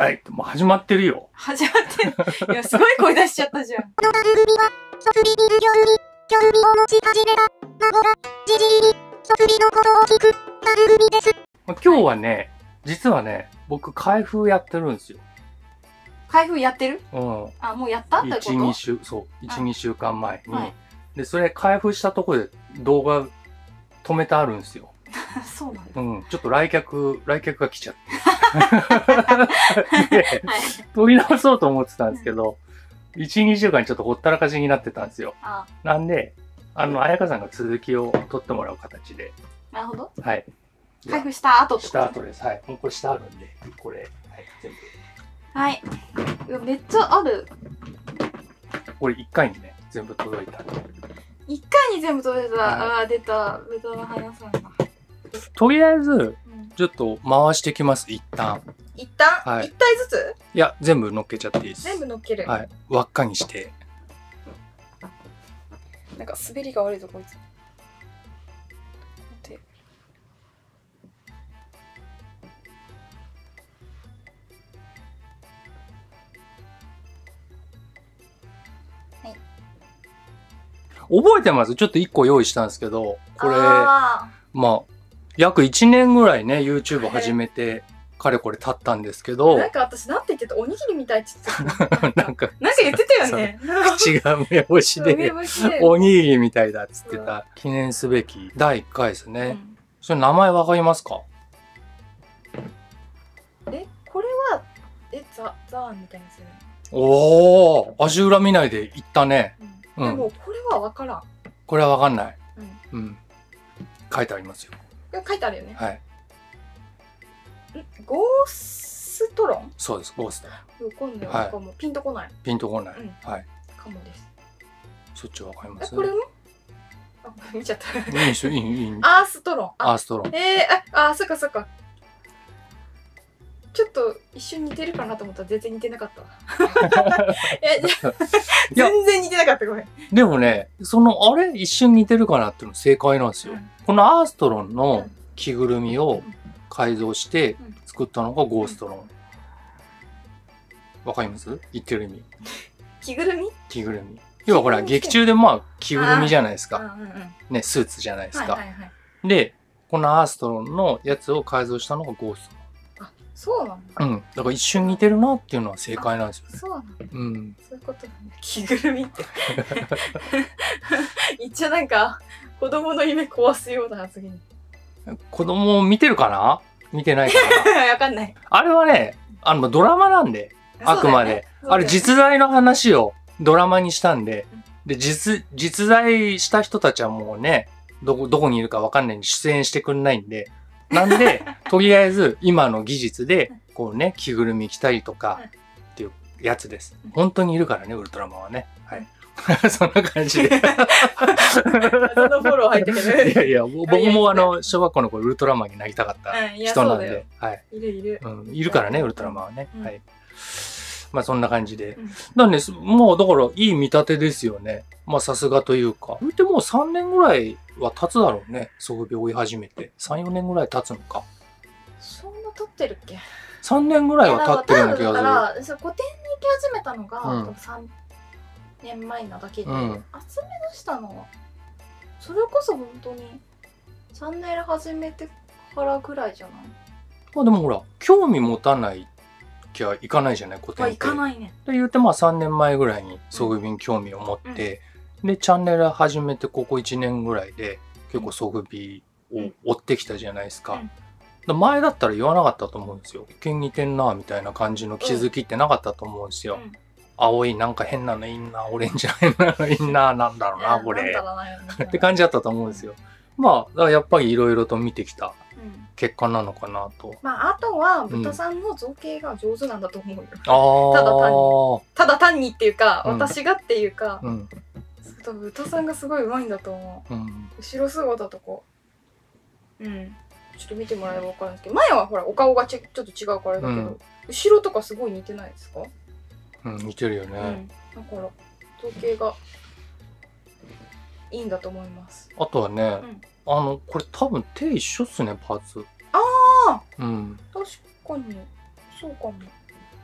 はい、もう始まってるよ。 始まってる。いや、すごい声出しちゃったじゃん。 この番組は、ソフビビル業に興味を持ち始めた孫がじじいにソフビのことを聞く番組です。 今日はね、実はね、僕開封やってるんですよ。 開封やってる？ うん。 あ、もうやったってこと？ 1、2週、そう、1、2週間前に、 はい。 で、それ開封したところで動画止めてあるんですよ。 そうなんだ。 うん。ちょっと来客が来ちゃって。で、 はい。 撮り直そうと思ってたんですけど、1、2週間ちょっとほったらかしになってたんですよ。 あ、 なんで、彩香さんが続きを撮ってもらう形で。 なるほど。 はい。 開封した後ってこと？ した後です。はい。もうこれ下あるんで、これ、はい、全部。 はい。うわ、めっちゃある。 これ1回にね、全部届いたんで。 一回に全部届いた。 はいあー、出た。豚の花さんが。 とりあえず、 うん、 ちょっと回してきます、一旦。 一旦、 はい一体ずついや、全部乗っけちゃっていいです。 全部乗っける。 はい。輪っかにして。 なんか滑りが悪いぞ、こいつ。待って。 覚えてます？ちょっと1個用意したんですけど、これ、 あまあ、約1年ぐらいね、YouTube 始めて、かれこれ経ったんですけー、 ど、 なんか私なんて言ってた？おにぎりみたいって言ってた。 なんか、 なんか言ってたよね。 口が梅干し梅で、 干しで。 おにぎりみたいだっつってた、記念すべき第1回ですね。 うん、 それ名前わかりますか？ え、これは、ザーンみたいなやつね。 おー、足裏見ないで言ったね。 うん。でも、これはわからん。 これはわかんない。 うん。 うん。書いてありますよ。 これ書いてあるよね。 はい。 ゴーストロン？ そうです、ゴースト。 わかんない。 はいなんかもうピンとこない。 ピンとこない。 うんはい。 かもです。 そっちわかりまえ、 す？ これも？あ、見ちゃった。 いいでしょ、いい。 アーストロン。 アーストロン。 そっかそっか。ちょっと一瞬似てるかなと思ったら全然似てなかったわ。全然似てなかった、ごめん。 でもね、あれ一瞬似てるかなっていうの正解なんですよ。このアーストロンの着ぐるみを改造して作ったのがゴーストロン。わかります？言ってる意味。 着ぐるみ？ 着ぐるみ。要はほら、劇中でまあ、着ぐるみじゃないですか。 うんうんうん。 ね、スーツじゃないですか。 はいはいはい。 で、このアーストロンのやつを改造したのがゴーストあ、そうなんだ。 ロン。うん。だから一瞬似てるなっていうのは正解なんですよね。 そうなんだ。 うん。 そういうことなんだ。着ぐるみって。一応なんか、子供の夢壊すような発言。 子供見てるかな？見てないかな？ わかんない。 あれはね、ドラマなんで、あくまで。あれ実在の話をドラマにしたんで、で、実在した人たちはもうね、どこにいるかわかんないんで出演してくんないんで、なんで、とりあえず今の技術で、こうね、着ぐるみ着たりとかっていうやつです。本当にいるからね、ウルトラマンはね。はい。そんな感じで。 そのフォロー入ったけど。 いや、僕も小学校の頃ウルトラマンになりたかった人なんで、はい。 いる。 いるからね、ウルトラマンはね。はい。まあそんな感じで。 うん、 なんで、もうだからいい見立てですよね。まあさすがというか。言ってもう3年ぐらいは経つだろうね。ソフビ追い始めて。3、4年ぐらい経つのか。 そんな経ってるっけ？ 3 年ぐらいは経ってるような気がする。 だから、古典に行き始めたのが、 うん 3年前なだけで、 うん集め出したのは、それこそ本当にチャンネル始めてからぐらいじゃない？ まあでもほら、興味持たないきゃいかないじゃない、古典って。 いかないね。 で言うてまあ3年前ぐらいにソフビに興味を持って、で、チャンネル始めてここ1年ぐらいで結構ソフビを追ってきたじゃないですか。前だったら言わなかったと思うんですよ。一見似てんなみたいな感じの気づきってなかったと思うんですよ。青いなんか変なのいんな、オレンジの変なのいんな、なんだろうな、これ。って感じだったと思うんですよ。まあ、だからやっぱりいろいろと見てきた結果なのかなと。 まあ、あとは豚さんの造形が上手なんだと思うよ。ただ単にっていうか、私がっていうか、多分豚さんがすごい上手いんだと思う。後ろ姿とか。ちょっと見てもらえば分かるんですけど、前はほらお顔がちょっと違うからだけど、後ろとかすごい似てないですか？ 似てるよね。 だから造形がいいんだと思います。 あとはね、これ多分手一緒っすね、パーツ。 ああ、 確かにそうかも。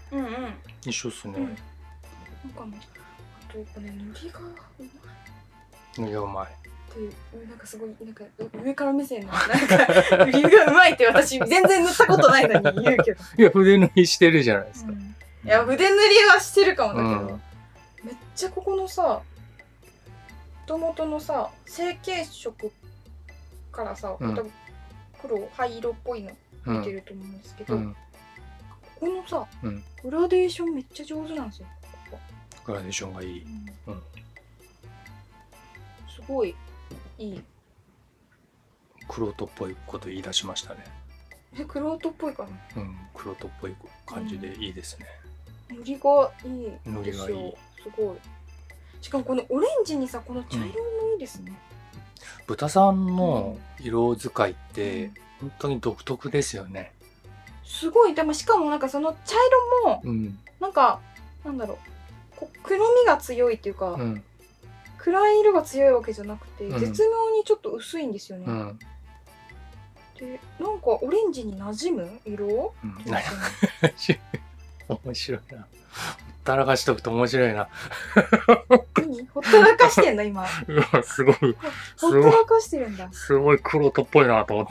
うんうん。 一緒っすね。 なんかね、あとやっぱね、塗りがうまい。 塗りがうまい。 っていう、なんかすごい、なんか上から目線の、なんか、塗りがうまいって私、全然塗ったことないのに言うけど。 いや、筆塗りしてるじゃないですか。 いや、筆塗りはしてるかもだけど、めっちゃここのさ、もともとのさ、成型色からさ、黒、灰色っぽいの見てると思うんですけど、ここのさ、グラデーションめっちゃ上手なんですよ。 グラデーションがいい。 すごいいい。 玄人っぽいこと言い出しましたね。 玄人っぽいかな。 玄人っぽい感じでいいですね。 塗りがいい。 塗りがいい。 すごい。しかもこのオレンジにさ、この茶色もいいですね。 豚さんの色使いって本当に独特ですよね。 すごい。でもしかもなんかその茶色もなんかなんだろう、黒みが強いっていうか、暗い色が強いわけじゃなくて、絶妙にちょっと薄いんですよね。で、なんかオレンジに馴染む色？ 面白いな。ほったらかしとくと面白いな。 何？ほったらかしてんの今。 すごい。 ほったらかしてるんだ。 すごい玄人っぽいなと思って。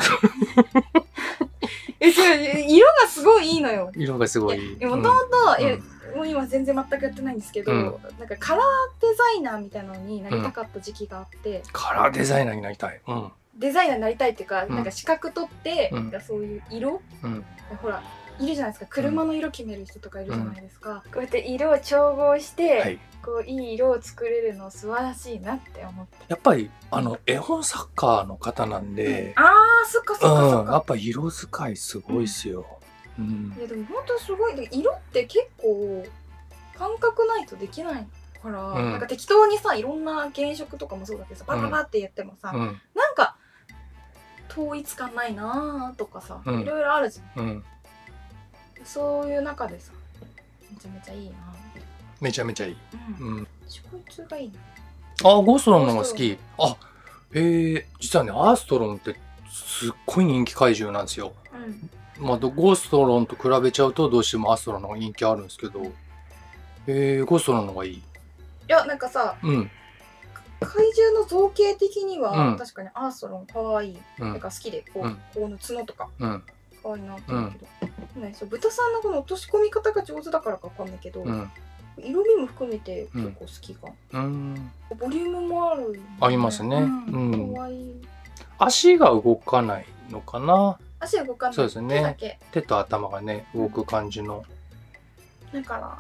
色がすごいいいのよ。 色がすごい。 もともと、もう今全然全くやってないんですけど、なんかカラーデザイナーみたいなのになりたかった時期があって。 カラーデザイナーになりたい。 デザイナーになりたいっていうか、なんか資格取って、そういう色、ほら、いるじゃないですか。車の色決める人とかいるじゃないですか。こうやって色を調合して、こういい色を作れるの素晴らしいなって思って。 やっぱり絵本作家の方なんで、 ああ、そっかそっかそっか。 やっぱ色使いすごいっすよ。 いやでも本当すごい。色って結構感覚ないとできないから、なんか適当にさ、いろんな原色とかもそうだけどさ、パパパってやってもさ、なんか統一感ないなとかさ、いろいろあるじゃん。そういう中でさ、めちゃめちゃいいな。 めちゃめちゃいい。こいつがいいな。 ゴーストロンの方が好き。実はね、アーストロンってすっごい人気怪獣なんですよ。まあゴーストロンと比べちゃうとどうしてもアーストロンの方が人気あるんですけど、ゴーストロンの方がいい。いや、なんかさ、怪獣の造形的には確かにアーストロンかわいい。なんか好きで、この角とか。可愛いなって思うけど、豚さんのこの落とし込み方が上手だからかわかんないけど、色味も含めて結構好きか。ボリュームもある。 ありますね。 可愛い。 足が動かないのかな。 足が動かない。 そうですね。手と頭がね動く感じの。 だから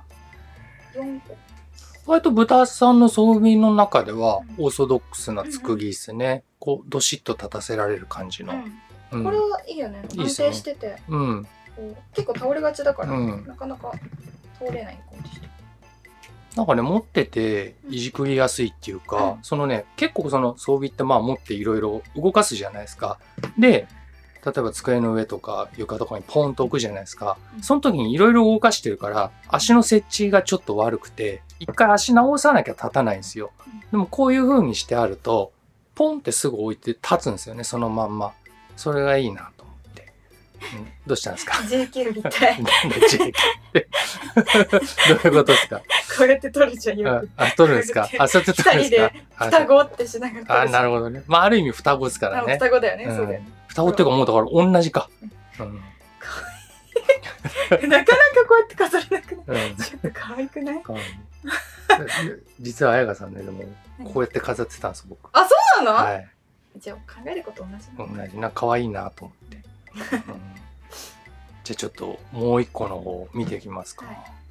4個。 割と豚さんの装備の中ではオーソドックスな作りですね。こうどしっと立たせられる感じの。 これはいいよね。安定してて。結構倒れがちだから、なかなか倒れない感じして。 なんかね、持ってていじくりやすいっていうか、そのね、結構その装備ってまあ持っていろいろ動かすじゃないですか。で、例えば机の上とか床とかにポンと置くじゃないですか。その時にいろいろ動かしてるから、足の設置がちょっと悪くて、一回足直さなきゃ立たないんですよ。でもこういう風にしてあると、ポンってすぐ置いて立つんですよね、そのまんま。それがいいなと思って。どうしたんですか？ JK みたい。 なんで JK って。どういうことですか？ こうやって取るじゃんよく。 取るんですか？そうやって取るんですか？ 双子ってしながら。 なるほどね。まあある意味双子ですからね。 双子だよね、そうだよね。 双子っていうかもうだから同じか。 なかなかこうやって飾れなくない？ちょっと可愛くない？ 実は彩香さんね、でもこうやって飾ってたんです、僕。 あ、そうなの？ はい。 じゃあ考えること同じ同じな、可愛いなと思って。じゃあちょっともう一個の方見ていきますか。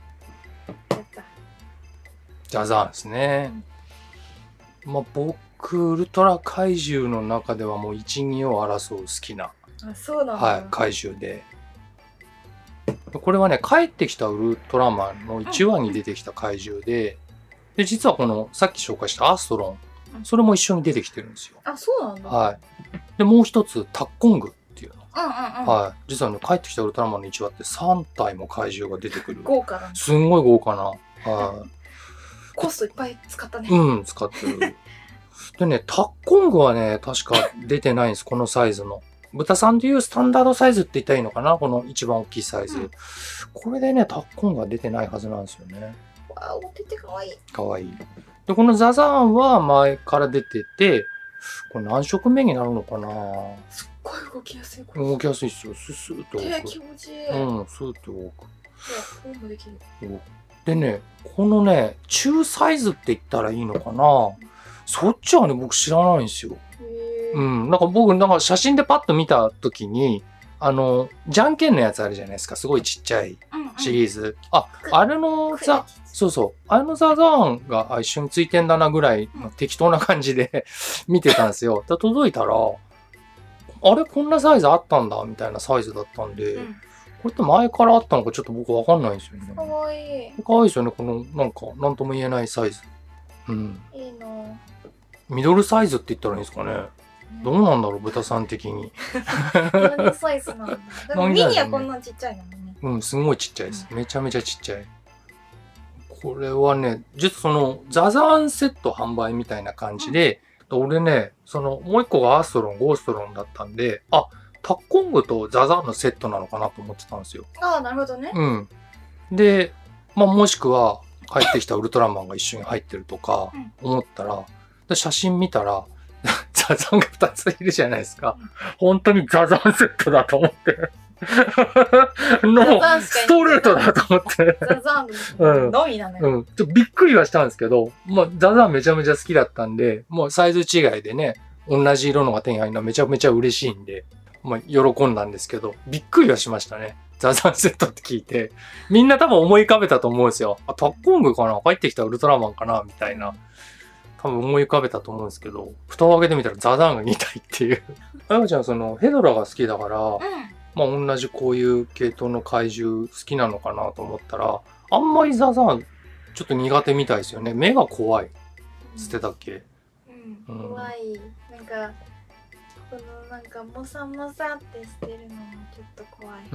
ジャザーンですね。まあ僕ウルトラ怪獣の中ではもう1、2を争う好きな、怪獣で。これはね、帰ってきたウルトラマンの1話に出てきた怪獣で、実はこのさっき紹介したアーストロン、それも一緒に出てきてるんですよ。 あ、そうなんだ。 はい。で、もう一つ、タッコングっていうの。はい。実はね、帰ってきたウルトラマンの1話って3体も怪獣が出てくる。 豪華だね。 すんごい豪華な。はい。 コストいっぱい使ったね。 使ってる。でね、タッコングはね、確か出てないんです、このサイズの。 豚さんでいうスタンダードサイズって言ったらいいのかな、この一番大きいサイズ。これでね、タッコンが出てないはずなんですよね。 わあ、出てかわいい。 かわいい。で、このザザーンは前から出てて、これ何色目になるのかな。 すっごい動きやすい。これ動きやすいっすよ。スーッと手気持ちいい。 うん、スーッと動く。 いや、こうもできる。 でね、このね、中サイズって言ったらいいのかな。そっちはね、僕知らないんですよ。うん。なんか僕、なんか写真でパッと見たときに、じゃんけんのやつあるじゃないですか。すごいちっちゃいシリーズ。あれのそうそう。あれのザザーンが一緒についてんだなぐらいの適当な感じで見てたんですよ。届いたら、あれこんなサイズあったんだみたいなサイズだったんで、これって前からあったのかちょっと僕わかんないんですよね。 かわいい。 かわいいですよね。この、なんか、なんとも言えないサイズ。うん。 いいな。 ミドルサイズって言ったらいいんですかね。どうなんだろう、豚さん的に。 何サイズなんだ。でもミニはこんなちっちゃいのね。 うん、すごいちっちゃいです。めちゃめちゃちっちゃい。これはね、実はその、ザザーンセット販売みたいな感じで、俺ね、もう一個がアーストロン、ゴーストロンだったんで、タッコングとザザーンのセットなのかなと思ってたんですよ。 ああ、なるほどね。 うん。で、もしくは、帰ってきたウルトラマンが一緒に入ってるとか、思ったら、写真見たら、ザザーンが2ついるじゃないですか。本当にザザーンセットだと思って。ストレートだと思って。 ザザーンのみなのよ。 ちょっとびっくりはしたんですけど、ザザーンめちゃめちゃ好きだったんで、もうサイズ違いでね、同じ色のが手に入るのはめちゃめちゃ嬉しいんで、喜んだんですけど、びっくりはしましたね。ザザーンセットって聞いて。みんな多分思い浮かべたと思うんですよ。タッコングかな、帰ってきたウルトラマンかなみたいな。多分思い浮かべたと思うんですけど、蓋を開けてみたらザザーンが2体っていう。あやまちゃんヘドラが好きだから、同じこういう系統の怪獣好きなのかなと思ったら、あんまりザザーンちょっと苦手みたいですよね。目が怖い。つってたっけ？ 怖い。このなんかモサモサってしてるのもちょっと怖い。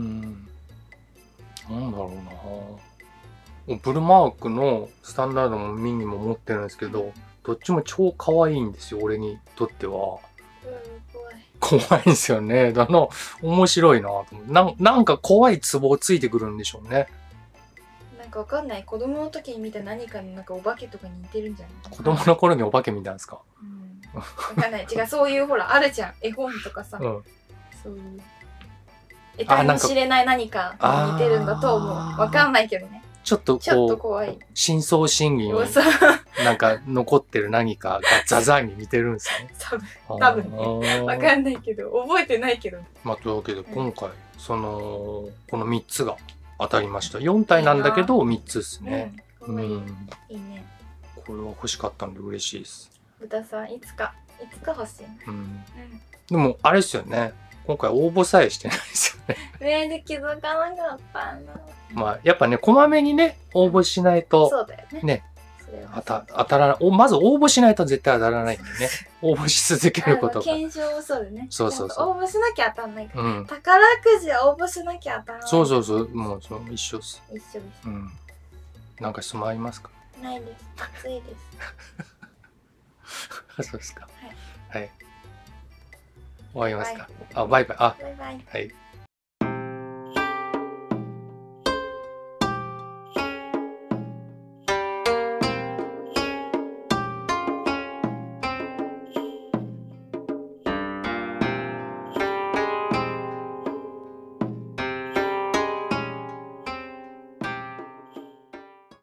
なんだろうな。ブルマークのスタンダードもミニも持ってるんですけど、どっちも超可愛いんですよ、俺にとっては。怖いんですよね。面白いなと思って。なんか怖いツボをついてくるんでしょうね。 なんかわかんない。子供の時に見た何かのなんかお化けとかに似てるんじゃない？ 子供の頃にお化け見たんですか？ わかんない。違う、そういうほら、あるじゃん。絵本とかさ。そういう。得体の知れない何かに似てるんだと思う。わかんないけどね。 ちょっと怖い。 深層心理になんか残ってる何かがザザーンに似てるんですね。 多分ね。わかんないけど、覚えてないけど。 というわけで今回、この3つが当たりました。4体なんだけど3つですね。 いいね。 これは欲しかったんで嬉しいです。 豚さん、いつか欲しい。 でも、あれですよね。今回応募さえしてないですよね。で気づかなかったな。 やっぱね、こまめにね、応募しないと、 そうだよね。 ね、当たらない。まず応募しないと絶対当たらないんでね。応募し続けることが。 検証そうだね。 そう。 応募しなきゃ当たんないから。宝くじ応募しなきゃ当たらない。 そう。もう、一緒です。 一緒です。 なんか質問ありますか？ ないです。暑いです。 そうですか。はい。終わりますか？バイバイ。 バイバイ。 はい。